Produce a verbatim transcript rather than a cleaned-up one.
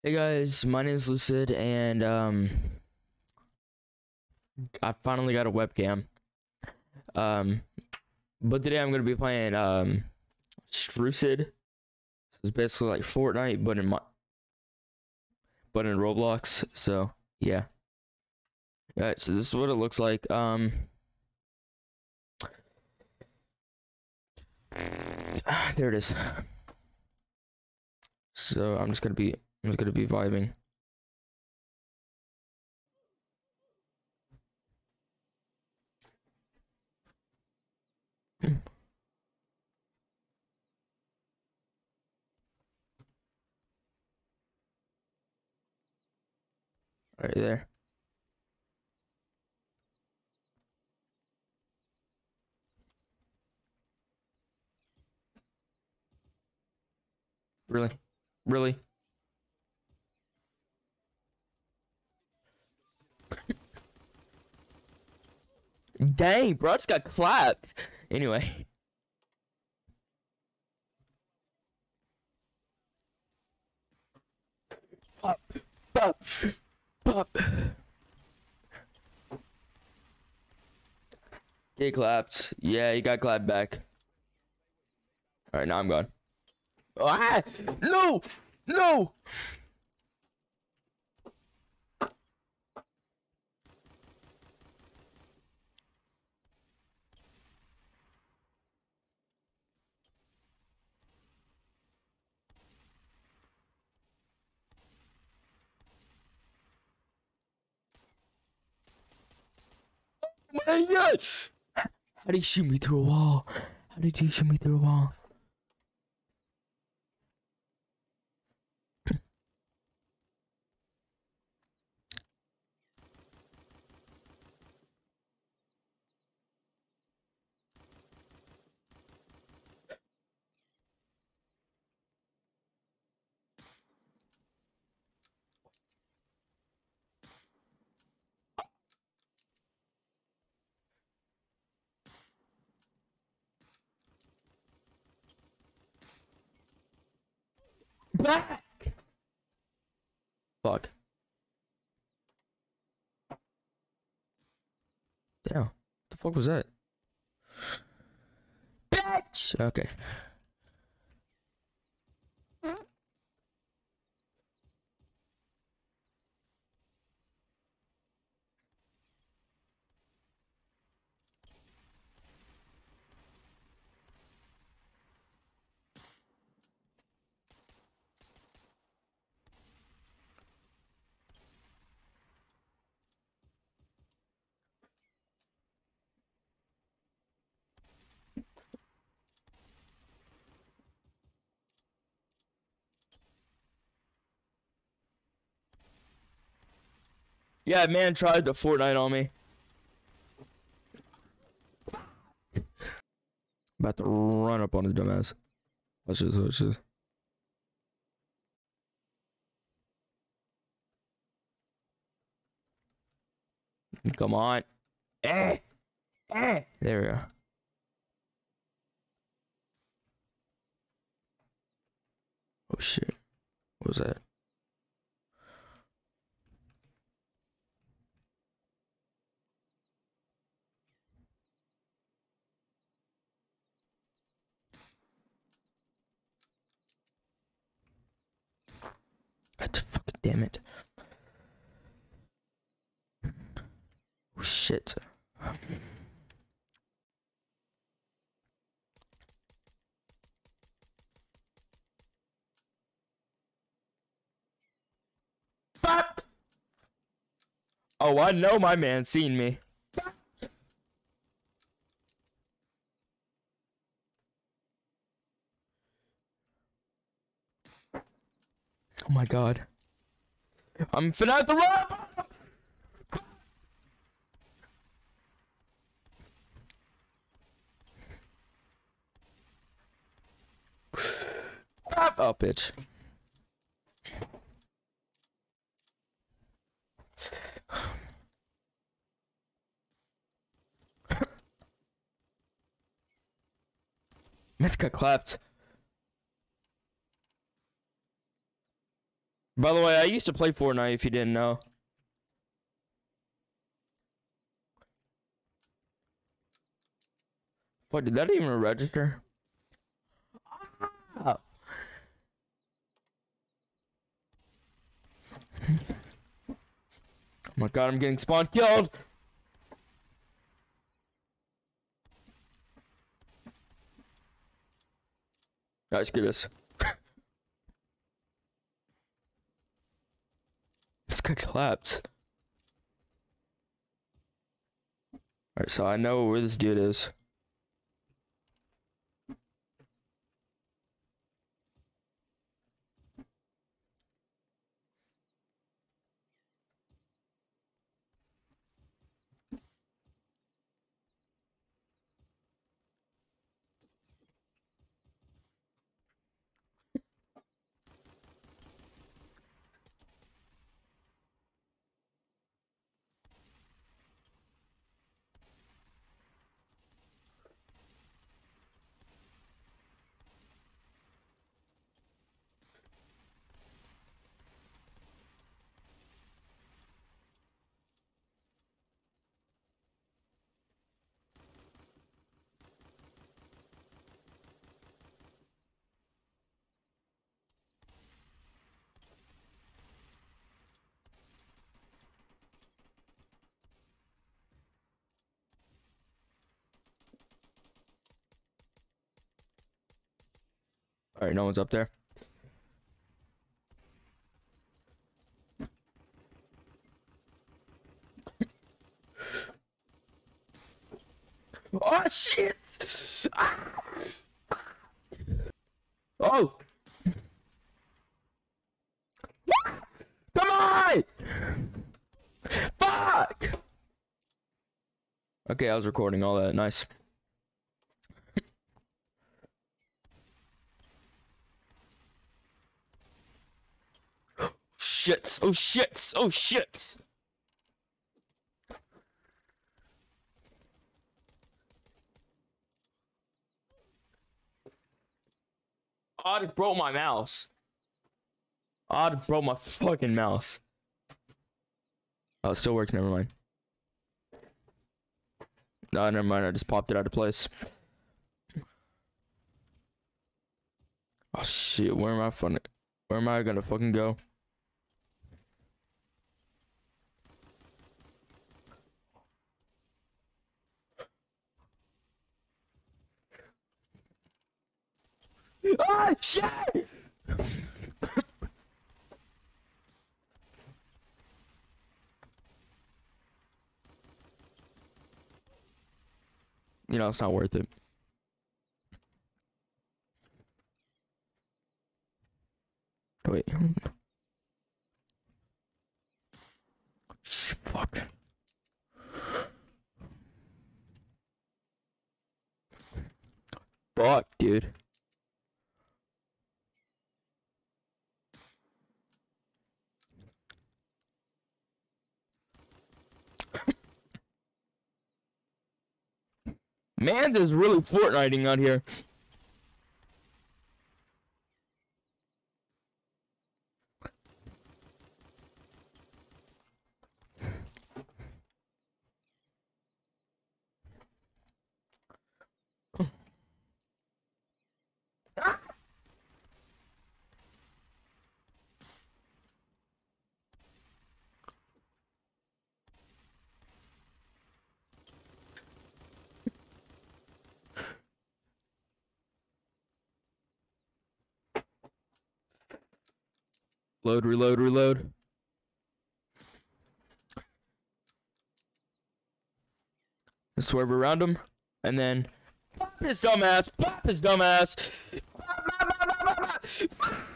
Hey guys, my name is Lucid, and um, I finally got a webcam. Um, but today I'm gonna be playing um, Strucid. So it's basically like Fortnite, but in my, but in Roblox. So yeah. Alright, so this is what it looks like. Um, there it is. So I'm just gonna be, I'm just gonna be vibing. Right there. Really? Really? Dang, bro, I just got clapped. Anyway. Pop, pop, pop. Get clapped. Yeah, you got clapped back. Alright, now I'm gone. Ah! No! No! My God! How did he shoot me through a wall? How did you shoot me through a wall? Back! Fuck. Damn. What the fuck was that? Bitch! Okay. Yeah, man tried to Fortnite on me. About to run up on his dumbass. Watch this, watch this. Come on. Eh! Eh! There we go. Oh shit. What was that? God fucking damn it. Oh shit. Fuck! Oh, I know my man seen me. Oh my god. I'm finna have to run! Crap! Oh, bitch. Mets got clapped. By the way, I used to play Fortnite if you didn't know. What, did that even register? Oh. Oh my god, I'm getting spawn killed! Guys, get this. This guy collapsed. Alright, so I know where this dude is. Alright, no one's up there. Oh shit! Ah! Oh! Come on! Fuck! Okay, I was recording all that. Nice. Shits! Oh shits! Oh shits! I just broke my mouse. I just broke my fucking mouse. Oh, it's still working. Never mind. No, never mind. I just popped it out of place. Oh shit! Where am I fun? Where am I gonna fucking go? Ah, shit! You know, it's not worth it. Wait. Fuck. Fuck, dude. Man, is really Fortniting out here. Load, reload, reload. Swerve around him, and then pop his dumbass, pop his dumbass.